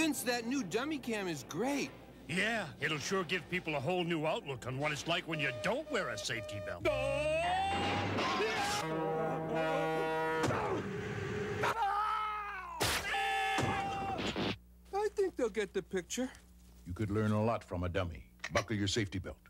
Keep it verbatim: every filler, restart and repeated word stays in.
Vince, that new dummy cam is great. Yeah, it'll sure give people a whole new outlook on what it's like when you don't wear a safety belt. I think they'll get the picture. You could learn a lot from a dummy. Buckle your safety belt.